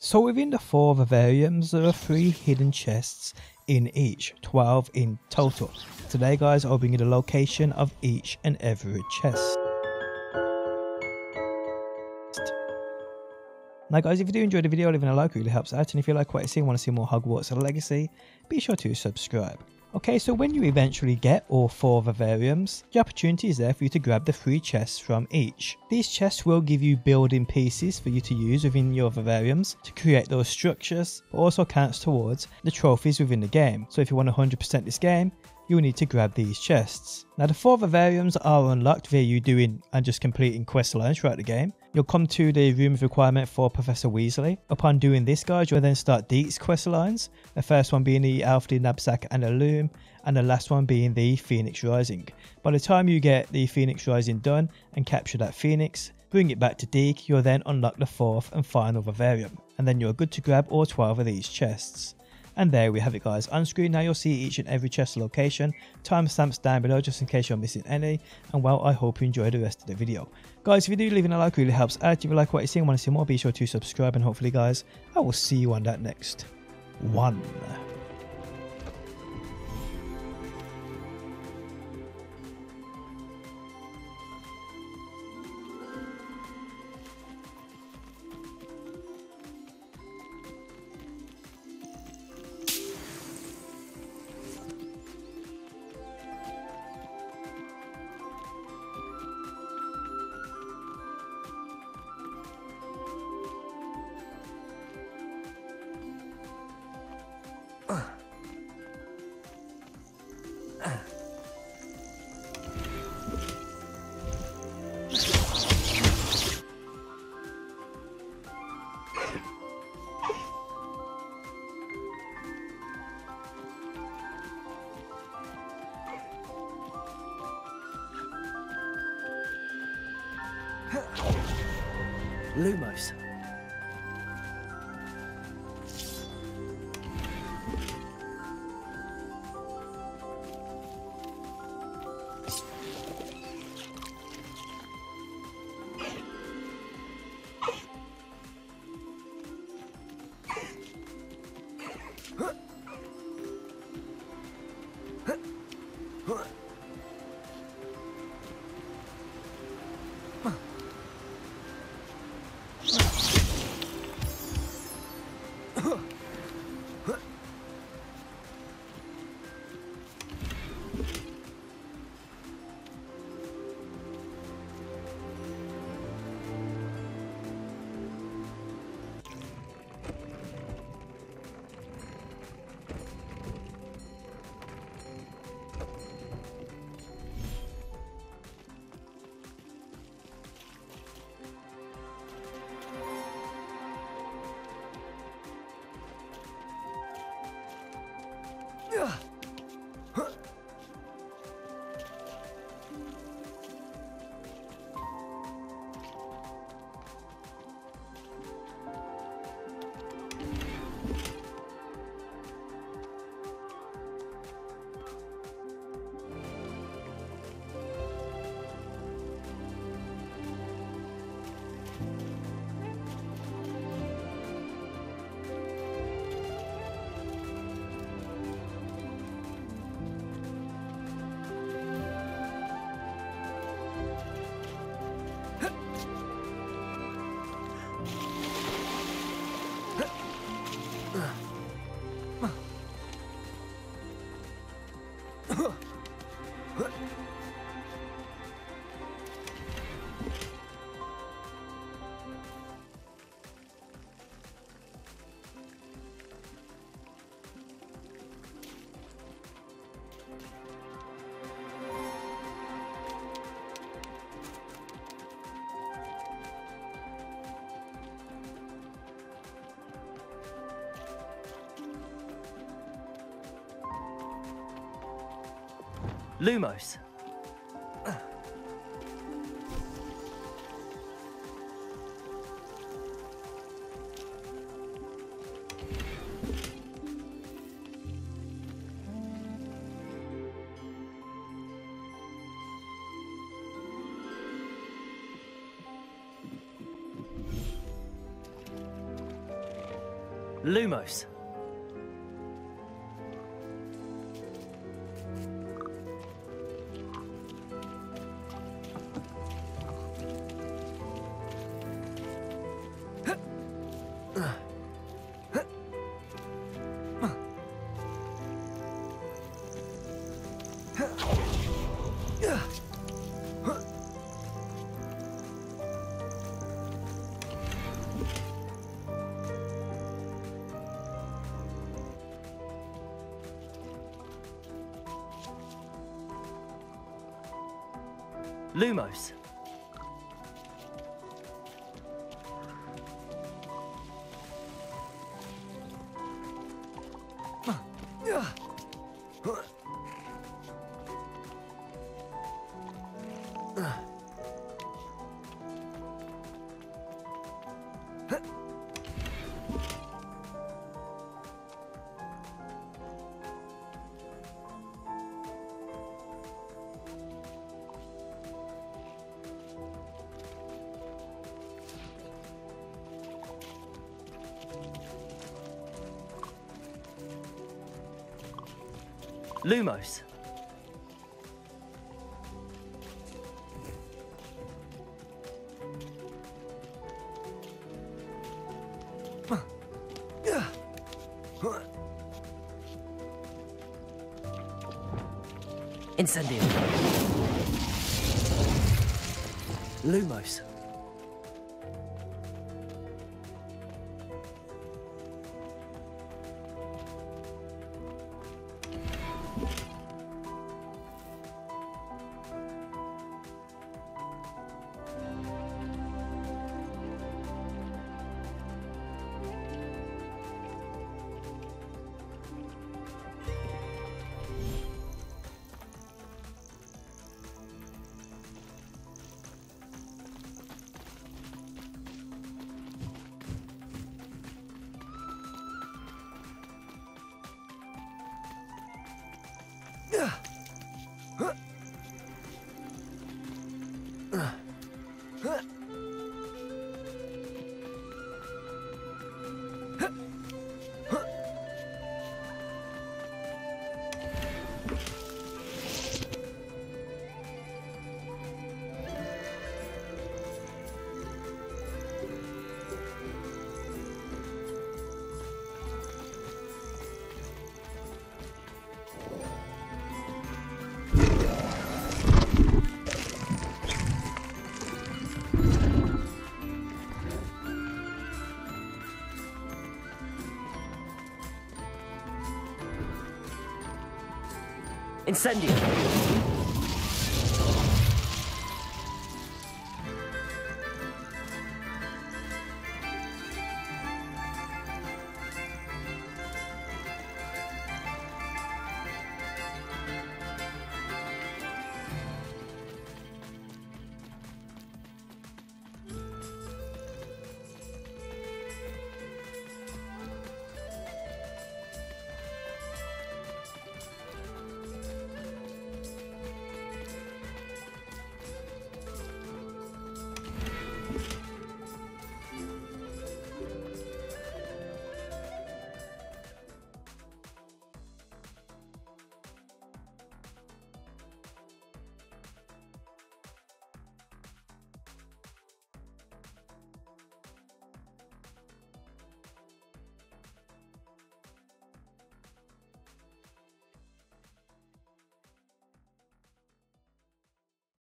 So within the 4 vivariums, there are 3 hidden chests in each, 12 in total. Today guys, I'll bring you the location of each and every chest. Now guys, if you do enjoy the video, leaving a like really helps out, and if you like what you see and want to see more Hogwarts Legacy, be sure to subscribe. Okay, so when you eventually get all 4 vivariums, the opportunity is there for you to grab the 3 chests from each. These chests will give you building pieces for you to use within your vivariums to create those structures, but also counts towards the trophies within the game. So if you want to 100% this game, you will need to grab these chests. Now the 4 vivariums are unlocked via you doing and just completing quest lines throughout the game. You'll come to the room of requirement for Professor Weasley. Upon doing this guys, you'll then start these quest lines. The first one being the Elfly Knapsack and the Loom, and the last one being the Phoenix Rising. By the time you get the Phoenix Rising done and capture that Phoenix, bring it back to Deek, you'll then unlock the 4th and final vivarium, and then you're good to grab all 12 of these chests. And there we have it guys, on screen now you'll see each and every chest location, timestamps down below just in case you're missing any, and well, I hope you enjoy the rest of the video. Guys, if you do, leaving a like really helps out. If you like what you see and want to see more, be sure to subscribe, and hopefully guys, I will see you on that next one. Lumos. Lumos. Lumos. Lumos. Lumos. Incendio. Lumos. Incendio.